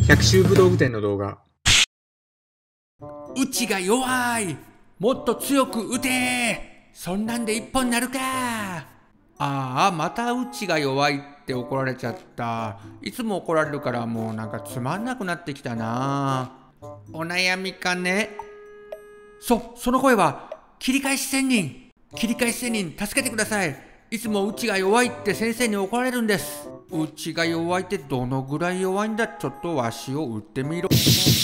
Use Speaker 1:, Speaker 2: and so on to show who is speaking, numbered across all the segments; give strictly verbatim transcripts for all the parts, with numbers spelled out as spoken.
Speaker 1: 百秋武道具店の動画。
Speaker 2: うちが弱い、もっと強く打て、そんなんで一本になるか。ああ、またうちが弱いって怒られちゃった。いつも怒られるからもうなんかつまんなくなってきたな。お悩みかね。そ、その声は切り返し仙人。切り返し仙人、助けてください。いつもうちが弱いって先生に怒られるんです。うちが弱いってどのぐらい弱いんだ。ちょっとわしを打ってみろ。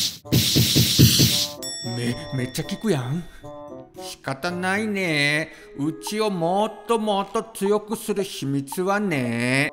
Speaker 2: め、めっちゃ効くやん。仕方ないね。うちをもっともっと強くする秘密はね。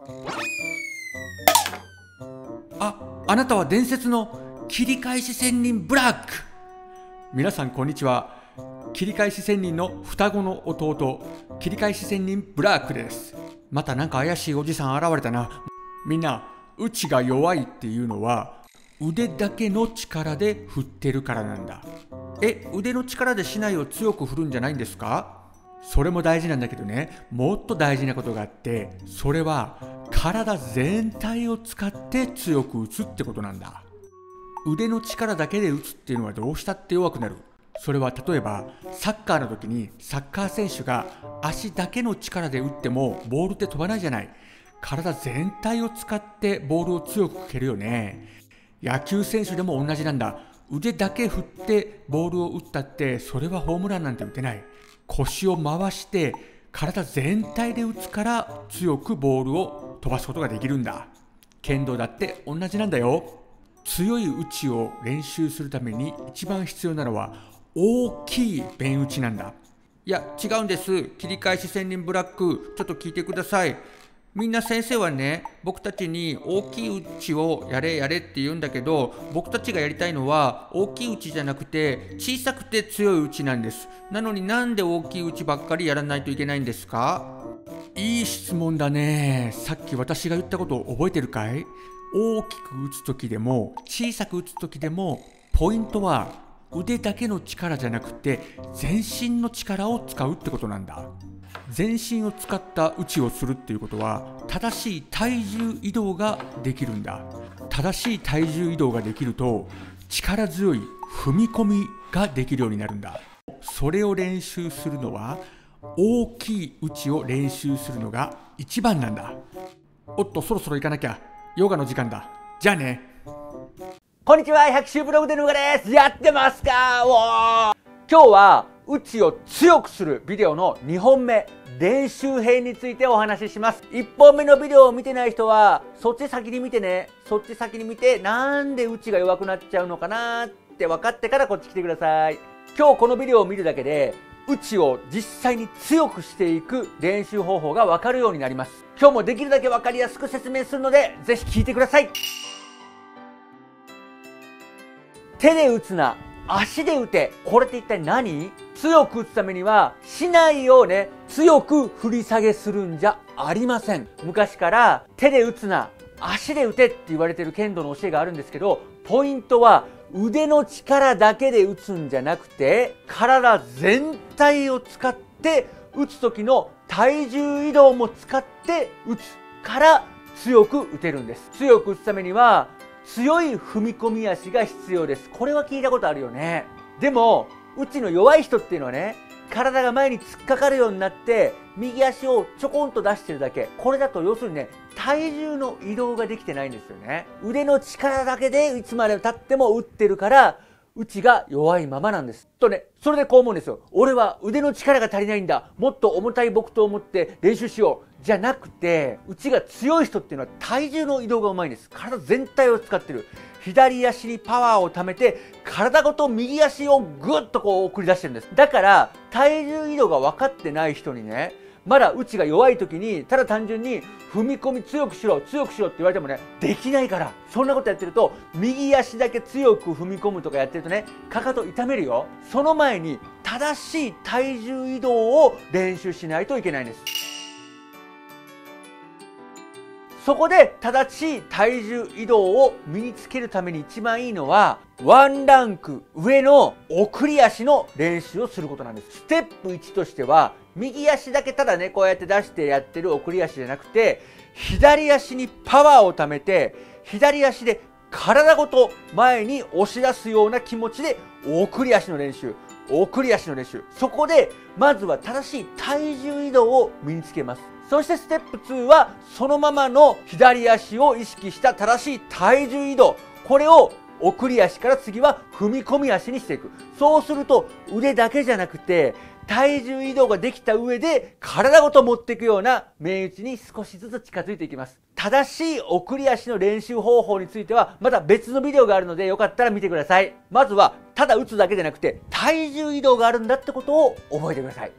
Speaker 2: あ、あなたは伝説の切り返し仙人ブラック。皆さんこんにちは。切り返し仙人の双子の弟、切り返し仙人ブラックです。またなんか怪しいおじさん現れたな。みんな、うちが弱いっていうのは腕だけの力で振ってるからなんだ。え、腕の力で竹刀を強く振るんじゃないんですか？それも大事なんだけどね、もっと大事なことがあって、それは体全体を使って強く打つってことなんだ。腕の力だけで打つっていうのはどうしたって弱くなる。それは例えばサッカーの時にサッカー選手が足だけの力で打ってもボールって飛ばないじゃない。体全体を使ってボールを強く蹴るよね。野球選手でも同じなんだ。腕だけ振ってボールを打ったってそれはホームランなんて打てない。腰を回して体全体で打つから強くボールを飛ばすことができるんだ。剣道だって同じなんだよ。強い打ちを練習するために一番必要なのは大きい弁打ちなんだ。いや違うんです。切り返し仙人ブラック、ちょっと聞いてください。みんな先生はね、僕たちに大きい打ちをやれやれって言うんだけど、僕たちがやりたいのは大きい打ちじゃなくて小さくて強い打ちなんです。なのになんで大きい打ちばっかりやらないといけないんですか？いい質問だね。さっき私が言ったことを覚えてるかい？大きく打つときでも小さく打つときでもポイントは腕だけの力じゃなくて全身の力を使うってことなんだ。全身を使った打ちをするっていうことは正しい体重移動ができるんだ。正しい体重移動ができると力強い踏み込みができるようになるんだ。それを練習するのは大きい打ちを練習するのが一番なんだ。おっと、そろそろ行かなきゃ。ヨガの時間だ。じゃあね。
Speaker 3: こんにちは、百秋ブログでのがです。やってますか？おー、今日はうちを強くするビデオのにほんめ、練習編についてお話しします。いっぽんめのビデオを見てない人はそっち先に見てね。そっち先に見て、なんでうちが弱くなっちゃうのかなって分かってからこっち来てください。今日このビデオを見るだけでうちを実際に強くしていく練習方法が分かるようになります。今日もできるだけ分かりやすく説明するのでぜひ聞いてください。手で打つな、足で打て。これって一体何？強く打つためには竹刀をね、強く振り下げするんじゃありません。昔から手で打つな、足で打てって言われてる剣道の教えがあるんですけど、ポイントは腕の力だけで打つんじゃなくて体全体を使って打つ時の体重移動も使って打つから強く打てるんです。強く打つためには強い踏み込み足が必要です。これは聞いたことあるよね。でもうちの弱い人っていうのはね、体が前に突っかかるようになって右足をちょこんと出してるだけ。これだと要するにね、体重の移動ができてないんですよね。腕の力だけでいつまで経っても打ってるからうちが弱いままなんです。とね、それでこう思うんですよ。俺は腕の力が足りないんだ。もっと重たい木刀を持って練習しよう。じゃなくて、うちが強い人っていうのは体重の移動がうまいんです。体全体を使ってる。左足にパワーを貯めて、体ごと右足をぐっとこう送り出してるんです。だから、体重移動が分かってない人にね、まだうちが弱い時に、ただ単純に踏み込み強くしろ、強くしろって言われてもね、できないから。そんなことやってると、右足だけ強く踏み込むとかやってるとね、かかと痛めるよ。その前に、正しい体重移動を練習しないといけないんです。そこで正しい体重移動を身につけるために一番いいのはワンランク上の送り足の練習をすることなんです。ステップいちとしては右足だけただねこうやって出してやってる送り足じゃなくて左足にパワーを貯めて左足で体ごと前に押し出すような気持ちで送り足の練習、送り足の練習。そこでまずは正しい体重移動を身につけます。そしてステップツーはそのままの左足を意識した正しい体重移動、これを送り足から次は踏み込み足にしていく。そうすると腕だけじゃなくて体重移動ができた上で体ごと持っていくような面打ちに少しずつ近づいていきます。正しい送り足の練習方法についてはまた別のビデオがあるのでよかったら見てください。まずはただ打つだけじゃなくて体重移動があるんだってことを覚えてください。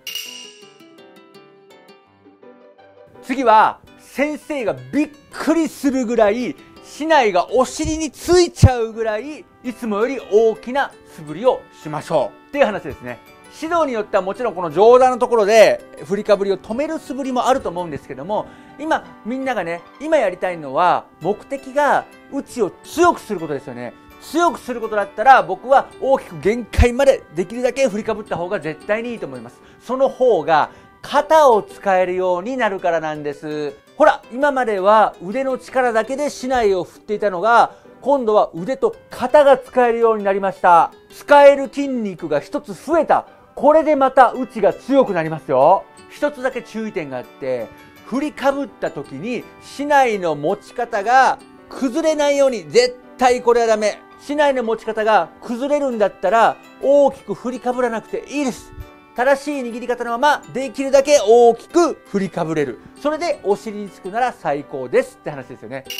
Speaker 3: 次は先生がびっくりするぐらい竹刀がお尻についちゃうぐらいいつもより大きな素振りをしましょうっていう話ですね。指導によってはもちろんこの上段のところで振りかぶりを止める素振りもあると思うんですけども、今みんながね今やりたいのは目的が打ちを強くすることですよね。強くすることだったら僕は大きく限界までできるだけ振りかぶった方が絶対にいいと思います。その方が肩を使えるようになるからなんです。ほら今までは腕の力だけで竹刀を振っていたのが今度は腕と肩が使えるようになりました。使える筋肉が一つ増えた。これでまた打ちが強くなりますよ。一つだけ注意点があって、振りかぶった時に竹刀の持ち方が崩れないように、絶対これはダメ。竹刀の持ち方が崩れるんだったら大きく振りかぶらなくていいです。正しい握り方のままできるだけ大きく振りかぶれる。それでお尻につくなら最高ですって話ですよね。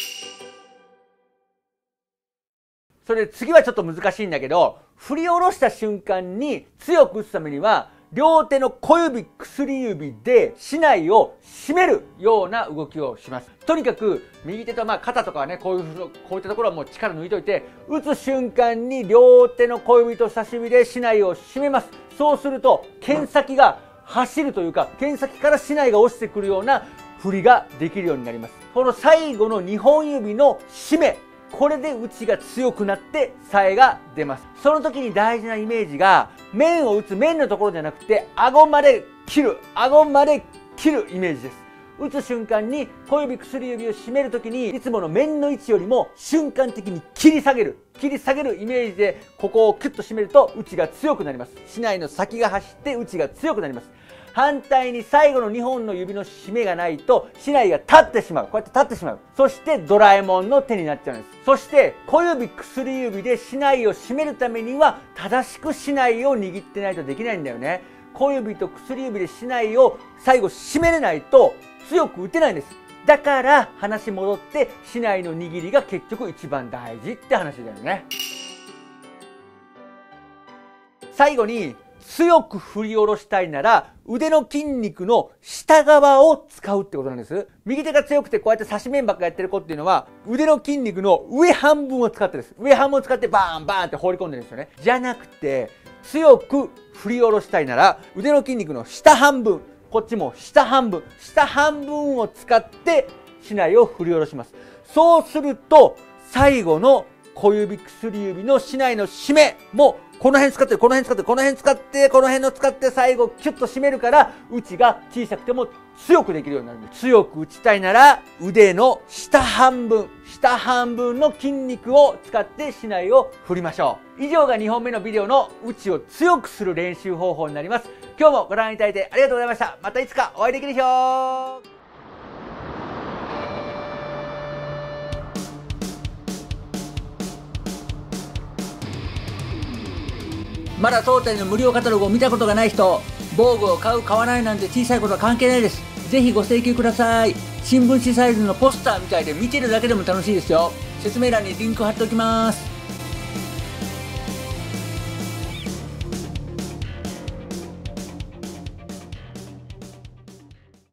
Speaker 3: それで次はちょっと難しいんだけど、振り下ろした瞬間に強く打つためには両手の小指、薬指で竹刀を締めるような動きをします。とにかく右手とまあ肩とかはね、こういうこういったところはもう力抜いといて、打つ瞬間に両手の小指と差し指で竹刀を締めます。そうすると剣先が走るというか、剣先から竹刀が落ちてくるような振りができるようになります。この最後のにほん指の締め、これで打ちが強くなって冴えが出ます。その時に大事なイメージが、面を打つ面のところじゃなくて顎まで切る、顎まで切るイメージです。打つ瞬間に小指、薬指を締める時にいつもの面の位置よりも瞬間的に切り下げる切り下げるイメージでここをキュッと締めると打ちが強くなります。竹刀の先が走って打ちが強くなります。反対に最後のにほんの指の締めがないと竹刀が立ってしまう。こうやって立ってしまう。そしてドラえもんの手になっちゃうんです。そして小指、薬指で竹刀を締めるためには正しく竹刀を握ってないとできないんだよね。小指と薬指で竹刀を最後締めれないと強く打てないんです。だから話戻って竹刀の握りが結局一番大事って話だよね。最後に強く振り下ろしたいなら腕の筋肉の下側を使うってことなんです。右手が強くてこうやって差し面ばっかやってる子っていうのは腕の筋肉の上半分を使ってです。上半分を使ってバーンバーンって放り込んでるんですよね。じゃなくて強く振り下ろしたいなら腕の筋肉の下半分、こっちも下半分、下半分を使って竹刀を振り下ろします。そうすると最後の小指、薬指の竹刀の締めもこの辺使って、この辺使って、この辺使って、この辺の使って最後キュッと締めるから打ちが小さくても強くできるようになるんです。強く打ちたいなら腕の下半分、下半分の筋肉を使って竹刀を振りましょう。以上がにほんめのビデオの打ちを強くする練習方法になります。今日もご覧いただいてありがとうございました。またいつかお会いできる日を。まだ当店の無料カタログを見たことがない人、防具を買う買わないなんて小さいことは関係ないです。ぜひご請求ください。新聞紙サイズのポスターみたいで見てるだけでも楽しいですよ。説明欄にリンク貼っておきます。